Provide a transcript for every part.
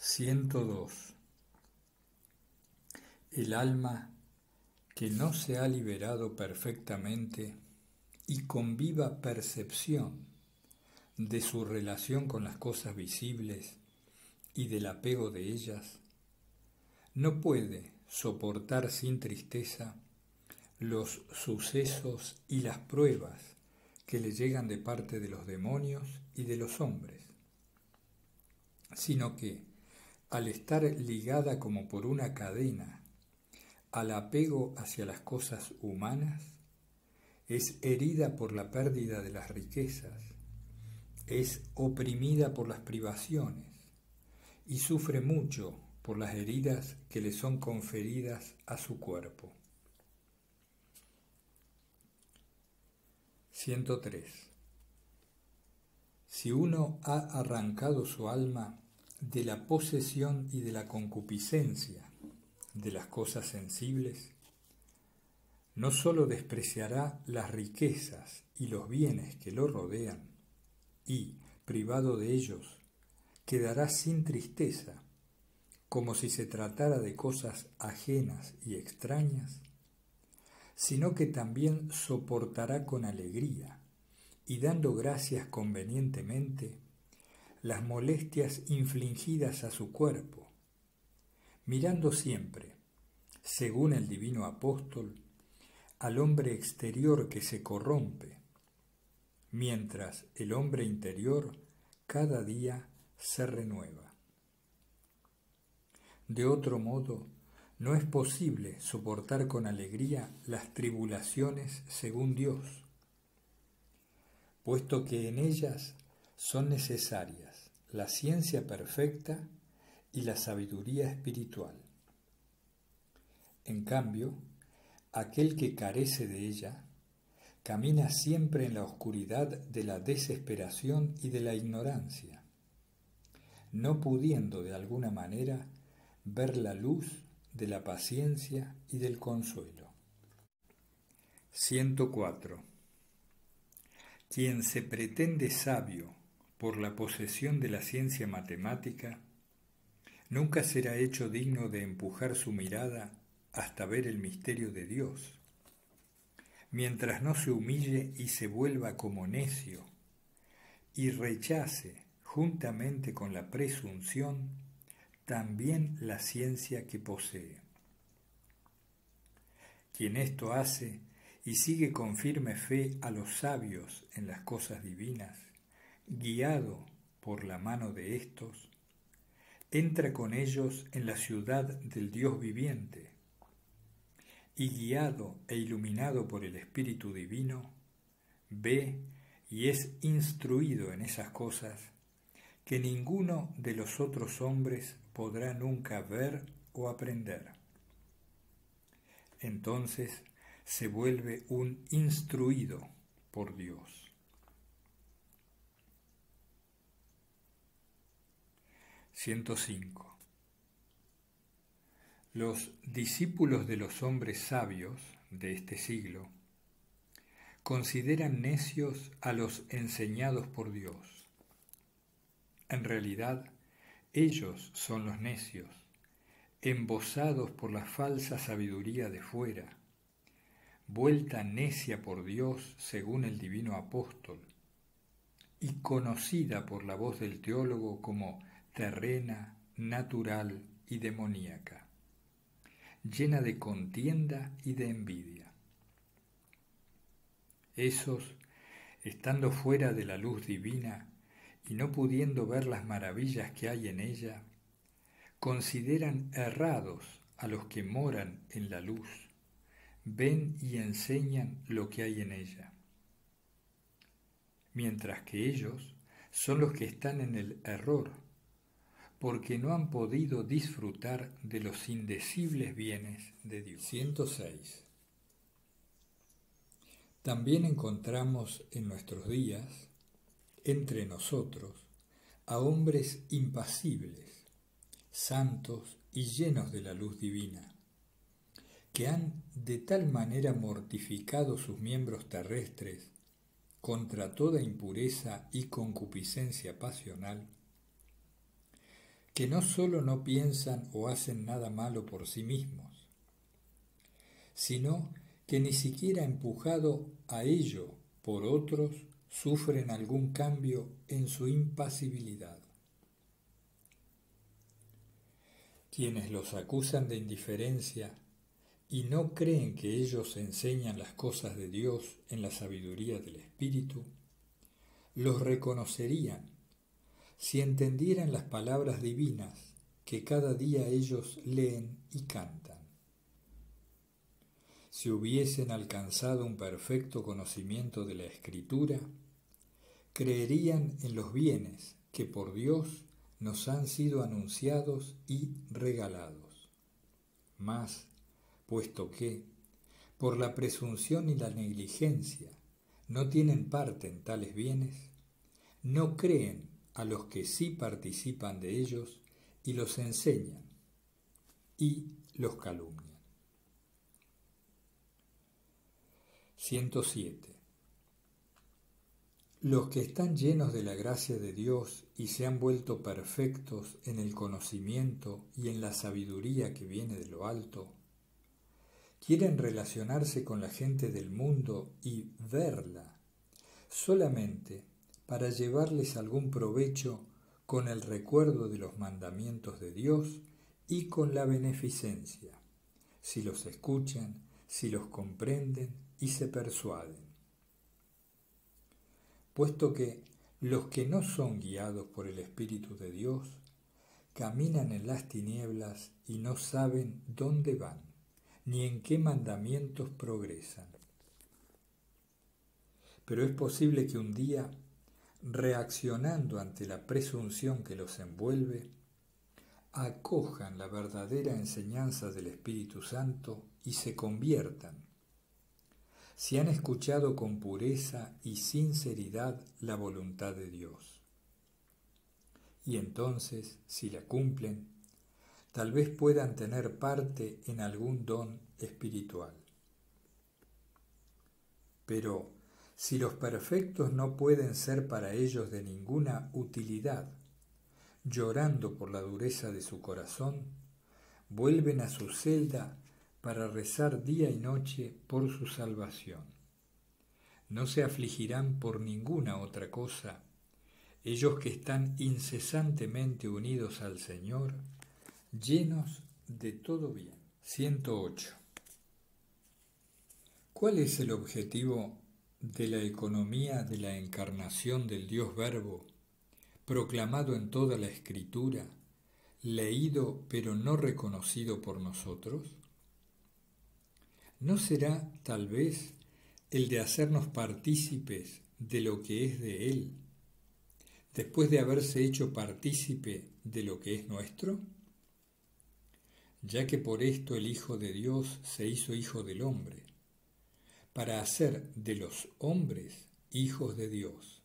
102. El alma que no se ha liberado perfectamente y con viva percepción de su relación con las cosas visibles y del apego de ellas, no puede soportar sin tristeza los sucesos y las pruebas que le llegan de parte de los demonios y de los hombres, sino que, al estar ligada como por una cadena al apego hacia las cosas humanas, es herida por la pérdida de las riquezas, es oprimida por las privaciones y sufre mucho por las heridas que le son conferidas a su cuerpo. 103. Si uno ha arrancado su alma de la posesión y de la concupiscencia de las cosas sensibles, no sólo despreciará las riquezas y los bienes que lo rodean, y, privado de ellos, quedará sin tristeza, como si se tratara de cosas ajenas y extrañas, sino que también soportará con alegría y dando gracias convenientemente las molestias infligidas a su cuerpo, mirando siempre, según el divino apóstol, al hombre exterior que se corrompe, mientras el hombre interior cada día se renueva. De otro modo, no es posible soportar con alegría las tribulaciones según Dios, puesto que en ellas son necesarias la ciencia perfecta y la sabiduría espiritual. En cambio, aquel que carece de ella camina siempre en la oscuridad de la desesperación y de la ignorancia, no pudiendo de alguna manera ver la luz de la paciencia y del consuelo. 104. Quien se pretende sabio por la posesión de la ciencia matemática, nunca será hecho digno de empujar su mirada hasta ver el misterio de Dios, mientras no se humille y se vuelva como necio, y rechace, juntamente con la presunción, también la ciencia que posee. Quien esto hace y sigue con firme fe a los sabios en las cosas divinas, guiado por la mano de éstos, entra con ellos en la ciudad del Dios viviente, y guiado e iluminado por el Espíritu Divino, ve y es instruido en esas cosas que ninguno de los otros hombres podrá nunca ver o aprender. Entonces se vuelve un instruido por Dios. 105. Los discípulos de los hombres sabios de este siglo consideran necios a los enseñados por Dios. En realidad, ellos son los necios, embozados por la falsa sabiduría de fuera, vuelta necia por Dios según el divino apóstol, y conocida por la voz del teólogo como terrena, natural y demoníaca, llena de contienda y de envidia. Esos, estando fuera de la luz divina y no pudiendo ver las maravillas que hay en ella, consideran errados a los que moran en la luz, ven y enseñan lo que hay en ella, mientras que ellos son los que están en el error, porque no han podido disfrutar de los indecibles bienes de Dios. 106. También encontramos en nuestros días, entre nosotros, a hombres impasibles, santos y llenos de la luz divina, que han de tal manera mortificado sus miembros terrestres contra toda impureza y concupiscencia pasional, que no solo no piensan o hacen nada malo por sí mismos, sino que ni siquiera empujado a ello por otros sufren algún cambio en su impasibilidad. Quienes los acusan de indiferencia y no creen que ellos enseñan las cosas de Dios en la sabiduría del Espíritu, los reconocerían si entendieran las palabras divinas que cada día ellos leen y cantan. Si hubiesen alcanzado un perfecto conocimiento de la Escritura, creerían en los bienes que por Dios nos han sido anunciados y regalados. Mas, puesto que, por la presunción y la negligencia, no tienen parte en tales bienes, no creen a los que sí participan de ellos y los enseñan y los calumnian. 107. Los que están llenos de la gracia de Dios y se han vuelto perfectos en el conocimiento y en la sabiduría que viene de lo alto, quieren relacionarse con la gente del mundo y verla solamente para llevarles algún provecho con el recuerdo de los mandamientos de Dios y con la beneficencia, si los escuchan, si los comprenden y se persuaden. Puesto que los que no son guiados por el Espíritu de Dios caminan en las tinieblas y no saben dónde van, ni en qué mandamientos progresan. Pero es posible que un día, reaccionando ante la presunción que los envuelve, acojan la verdadera enseñanza del Espíritu Santo y se conviertan, si han escuchado con pureza y sinceridad la voluntad de Dios. Y entonces, si la cumplen, tal vez puedan tener parte en algún don espiritual. Pero si los perfectos no pueden ser para ellos de ninguna utilidad, llorando por la dureza de su corazón, vuelven a su celda para rezar día y noche por su salvación. No se afligirán por ninguna otra cosa, ellos que están incesantemente unidos al Señor, llenos de todo bien. 108. ¿Cuál es el objetivo de la economía de la encarnación del Dios Verbo, proclamado en toda la Escritura, leído pero no reconocido por nosotros? ¿No será, tal vez, el de hacernos partícipes de lo que es de Él, después de haberse hecho partícipe de lo que es nuestro? Ya que por esto el Hijo de Dios se hizo Hijo del hombre, para hacer de los hombres hijos de Dios,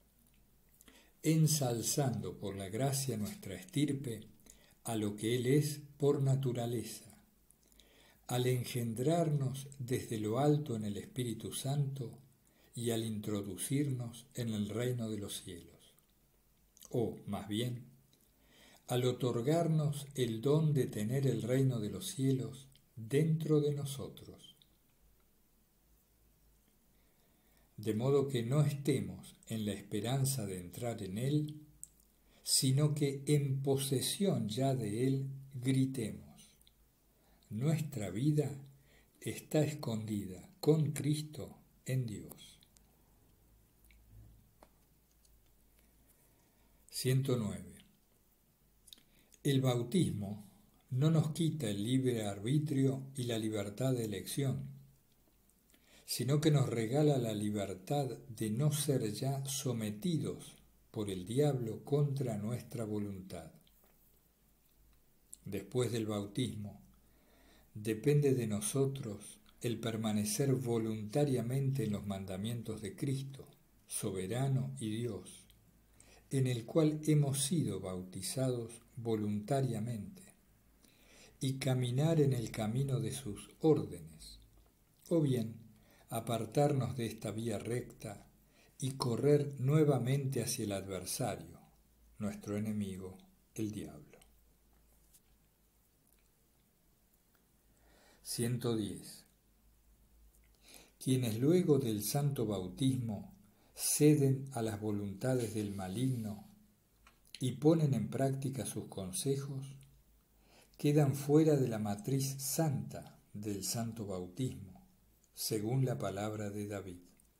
ensalzando por la gracia nuestra estirpe a lo que Él es por naturaleza, al engendrarnos desde lo alto en el Espíritu Santo y al introducirnos en el reino de los cielos. O, más bien, al otorgarnos el don de tener el reino de los cielos dentro de nosotros. De modo que no estemos en la esperanza de entrar en Él, sino que en posesión ya de Él gritemos: nuestra vida está escondida con Cristo en Dios. 109. El bautismo no nos quita el libre arbitrio y la libertad de elección, sino que nos regala la libertad de no ser ya sometidos por el diablo contra nuestra voluntad. Después del bautismo, depende de nosotros el permanecer voluntariamente en los mandamientos de Cristo, soberano y Dios, en el cual hemos sido bautizados voluntariamente, y caminar en el camino de sus órdenes, o bien apartarnos de esta vía recta y correr nuevamente hacia el adversario, nuestro enemigo, el diablo. 110. Quienes luego del santo bautismo ceden a las voluntades del maligno y ponen en práctica sus consejos, quedan fuera de la matriz santa del santo bautismo, según la palabra de David.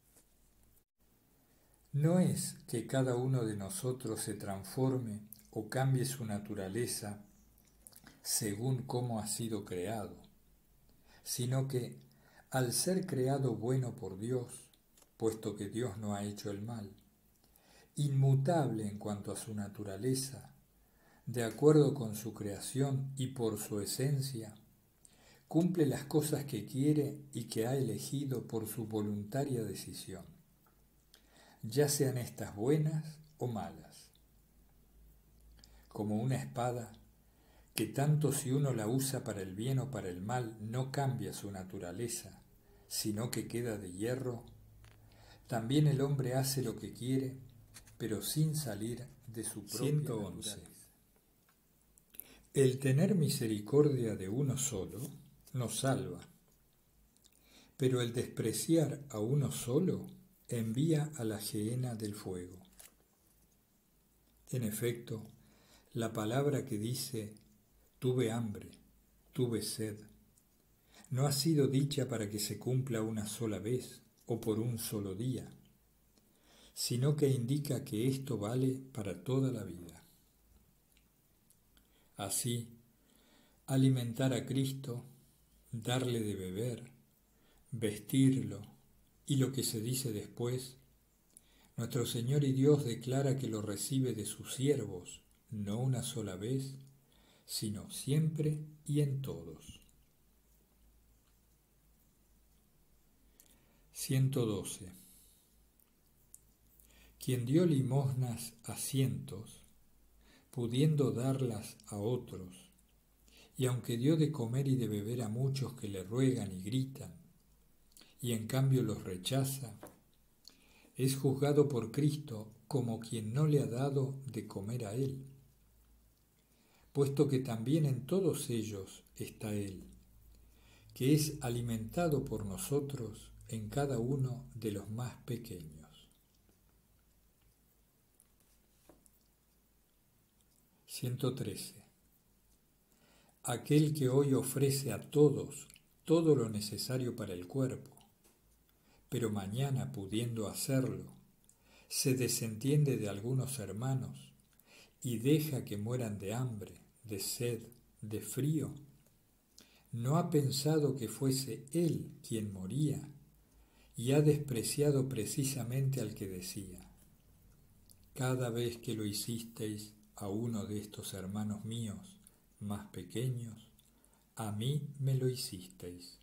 No es que cada uno de nosotros se transforme o cambie su naturaleza según cómo ha sido creado, sino que, al ser creado bueno por Dios, puesto que Dios no ha hecho el mal, inmutable en cuanto a su naturaleza, de acuerdo con su creación y por su esencia, cumple las cosas que quiere y que ha elegido por su voluntaria decisión, ya sean estas buenas o malas. Como una espada, que tanto si uno la usa para el bien o para el mal no cambia su naturaleza, sino que queda de hierro, también el hombre hace lo que quiere, pero sin salir de su propia 111. Naturaleza. El tener misericordia de uno solo nos salva, pero el despreciar a uno solo envía a la gehenna del fuego. En efecto, la palabra que dice tuve hambre, tuve sed, no ha sido dicha para que se cumpla una sola vez o por un solo día, sino que indica que esto vale para toda la vida. Así, alimentar a Cristo, darle de beber, vestirlo y lo que se dice después, nuestro Señor y Dios declara que lo recibe de sus siervos, no una sola vez, sino siempre y en todos. 112. Quien dio limosnas a cientos, pudiendo darlas a otros, y aunque dio de comer y de beber a muchos que le ruegan y gritan, y en cambio los rechaza, es juzgado por Cristo como quien no le ha dado de comer a él, puesto que también en todos ellos está Él, que es alimentado por nosotros en cada uno de los más pequeños. 113. Aquel que hoy ofrece a todos todo lo necesario para el cuerpo, pero mañana, pudiendo hacerlo, se desentiende de algunos hermanos y deja que mueran de hambre, de sed, de frío, ¿no ha pensado que fuese él quien moría y ha despreciado precisamente al que decía: cada vez que lo hicisteis a uno de estos hermanos míos más pequeños, a mí me lo hicisteis?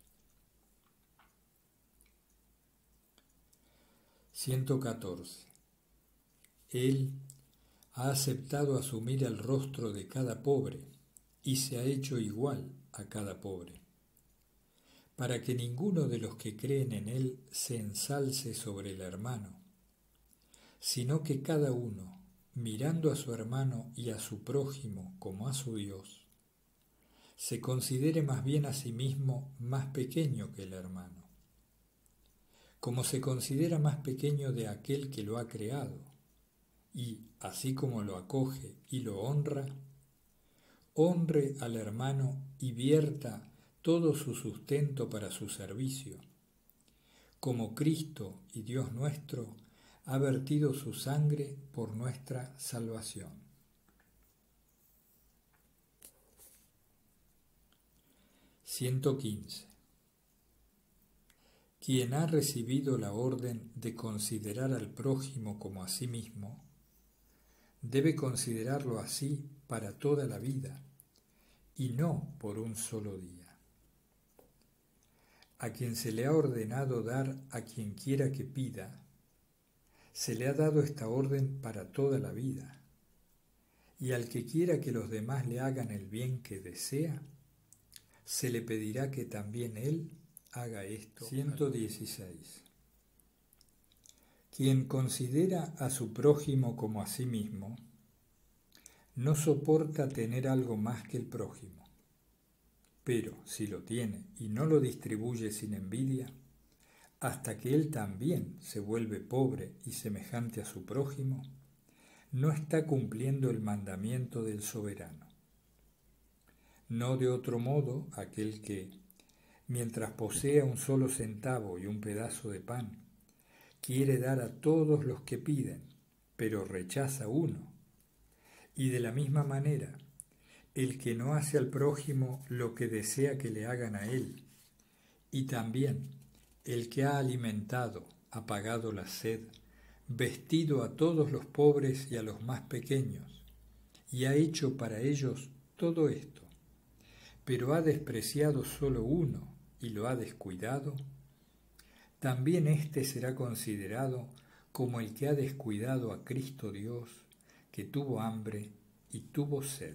114. Él ha aceptado asumir el rostro de cada pobre y se ha hecho igual a cada pobre, para que ninguno de los que creen en él se ensalce sobre el hermano, sino que cada uno, mirando a su hermano y a su prójimo como a su Dios, se considere más bien a sí mismo más pequeño que el hermano, como se considera más pequeño de aquel que lo ha creado, y, así como lo acoge y lo honra, honre al hermano y vierta todo su sustento para su servicio, como Cristo y Dios nuestro ha vertido su sangre por nuestra salvación. 115. Quien ha recibido la orden de considerar al prójimo como a sí mismo, debe considerarlo así para toda la vida y no por un solo día. A quien se le ha ordenado dar a quien quiera que pida, se le ha dado esta orden para toda la vida, y al que quiera que los demás le hagan el bien que desea, se le pedirá que también él haga esto. 116. Quien considera a su prójimo como a sí mismo, no soporta tener algo más que el prójimo, pero si lo tiene y no lo distribuye sin envidia, hasta que él también se vuelve pobre y semejante a su prójimo, no está cumpliendo el mandamiento del soberano. No de otro modo aquel que, mientras posea un solo centavo y un pedazo de pan, quiere dar a todos los que piden, pero rechaza uno. Y de la misma manera, el que no hace al prójimo lo que desea que le hagan a él, y también el que ha alimentado, apagado la sed, vestido a todos los pobres y a los más pequeños, y ha hecho para ellos todo esto, pero ha despreciado solo uno y lo ha descuidado, también éste será considerado como el que ha descuidado a Cristo Dios, que tuvo hambre y tuvo sed.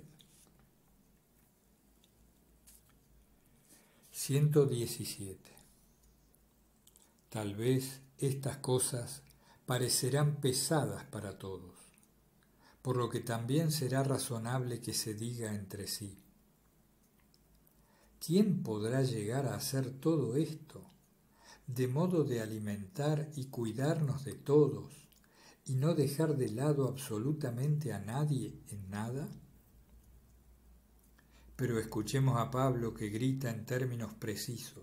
117. Tal vez estas cosas parecerán pesadas para todos, por lo que también será razonable que se diga entre sí: ¿quién podrá llegar a hacer todo esto, de modo de alimentar y cuidarnos de todos, y no dejar de lado absolutamente a nadie en nada? Pero escuchemos a Pablo, que grita en términos precisos.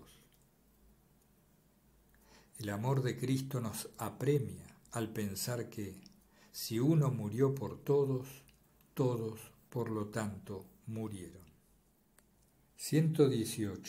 El amor de Cristo nos apremia al pensar que, si uno murió por todos, todos, por lo tanto, murieron. 118.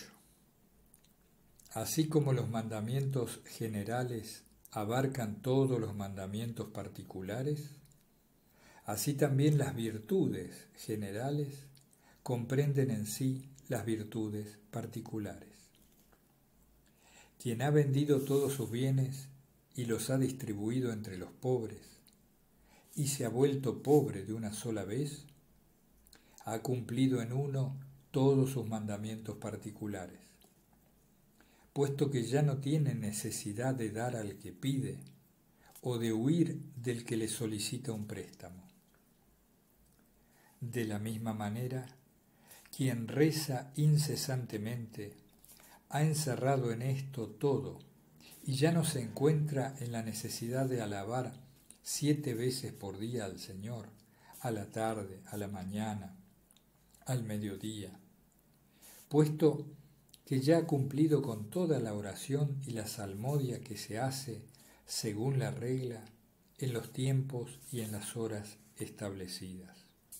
Así como los mandamientos generales abarcan todos los mandamientos particulares, así también las virtudes generales comprenden en sí las virtudes particulares. Quien ha vendido todos sus bienes y los ha distribuido entre los pobres, y se ha vuelto pobre de una sola vez, ha cumplido en uno todos sus mandamientos particulares, puesto que ya no tiene necesidad de dar al que pide o de huir del que le solicita un préstamo. De la misma manera, quien reza incesantemente ha encerrado en esto todo y ya no se encuentra en la necesidad de alabar 7 veces por día al Señor, a la tarde, a la mañana, al mediodía, puesto que ya ha cumplido con toda la oración y la salmodia que se hace según la regla en los tiempos y en las horas establecidas.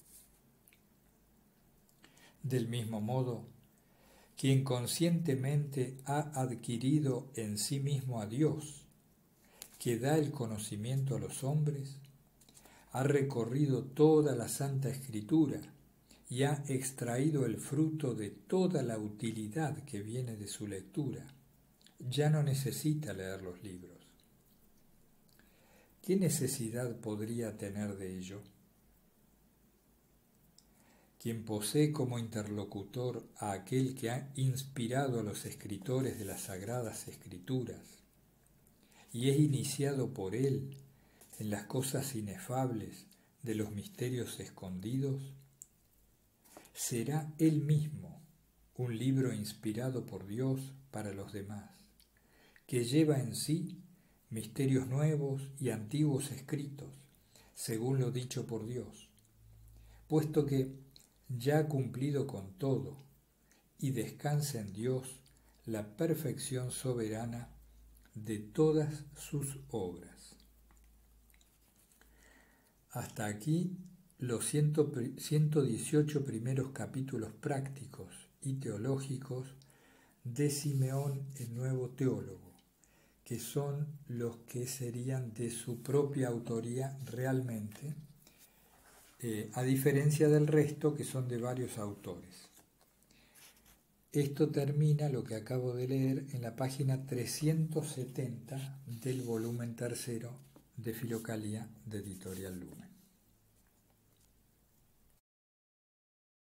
Del mismo modo, quien conscientemente ha adquirido en sí mismo a Dios, que da el conocimiento a los hombres, ha recorrido toda la Santa Escritura y ha extraído el fruto de toda la utilidad que viene de su lectura. Ya no necesita leer los libros. ¿Qué necesidad podría tener de ello? Quien posee como interlocutor a aquel que ha inspirado a los escritores de las Sagradas Escrituras y es iniciado por él en las cosas inefables de los misterios escondidos, será él mismo un libro inspirado por Dios para los demás, que lleva en sí misterios nuevos y antiguos escritos, según lo dicho por Dios, puesto que ya ha cumplido con todo y descansa en Dios la perfección soberana de todas sus obras. Hasta aquí los 118 primeros capítulos prácticos y teológicos de Simeón el Nuevo Teólogo, que son los que serían de su propia autoría realmente, a diferencia del resto que son de varios autores. Esto termina lo que acabo de leer en la página 370 del volumen 3 de Filocalía de Editorial Lumen.